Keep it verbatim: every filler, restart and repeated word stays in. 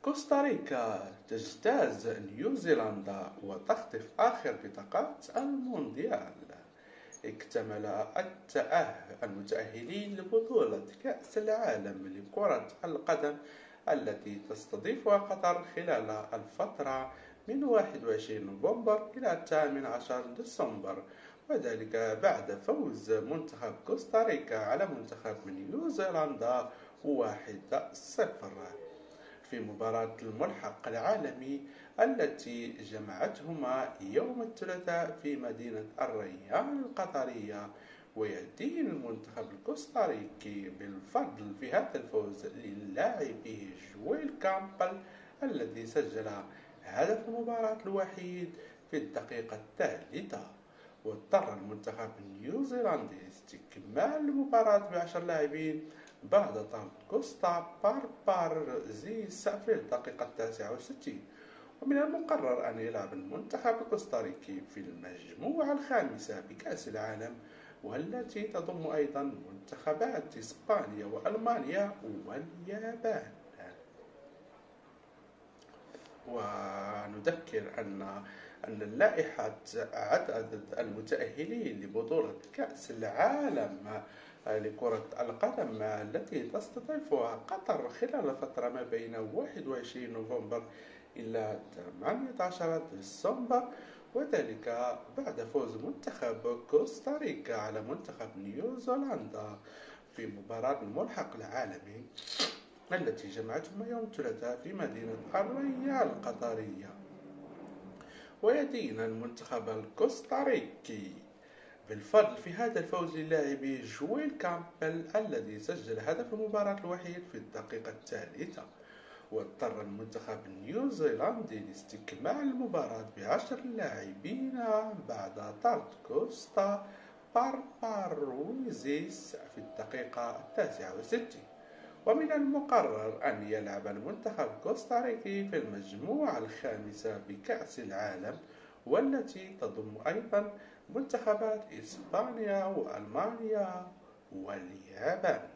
كوستاريكا تجتاز نيوزيلندا وتخطف آخر بطاقات المونديال. اكتمل التأهل المتأهلين لبطولة كأس العالم لكرة القدم التي تستضيفها قطر خلال الفترة من واحد وعشرين نوفمبر إلى الثامن عشر ديسمبر، وذلك بعد فوز منتخب كوستاريكا على منتخب نيوزيلندا واحد صفر في مباراة الملحق العالمي التي جمعتهما يوم الثلاثاء في مدينة الريان القطرية. ويدين المنتخب الكوستاريكي بالفضل في هذا الفوز للاعبه جويل كامبل الذي سجل هدف المباراة الوحيد في الدقيقة الثالثة. واضطر المنتخب النيوزيلندي لاستكمال المباراة بعشر لاعبين بعد طرد كوستا باربارزيس في الدقيقة التاسعة والستين. ومن المقرر أن يلعب المنتخب الكوستاريكي في المجموعة الخامسة بكأس العالم، والتي تضم أيضا منتخبات إسبانيا وألمانيا واليابان. ونذكر أن أن اللائحة عدد المتأهلين لبطولة كأس العالم لكرة القدم التي تستضيفها قطر خلال الفترة ما بين واحد وعشرين نوفمبر إلى ثمانية عشر ديسمبر، وذلك بعد فوز منتخب كوستاريكا على منتخب نيوزيلندا في مباراة الملحق العالمي التي جمعتهما يوم الثلاثاء في مدينة الريان القطرية. ويدين المنتخب الكوستاريكي بالفضل في هذا الفوز للاعبه جويل كامبل الذي سجل هدف المباراة الوحيد في الدقيقة الثالثة. واضطر المنتخب النيوزيلندي لاستكمال المباراة بعشر لاعبين بعد طرد كوستا بارباروزيس في الدقيقة التاسعة والستين. ومن المقرر أن يلعب المنتخب الكوستاريكي في المجموعة الخامسة بكأس العالم، والتي تضم أيضا منتخبات إسبانيا وألمانيا واليابان.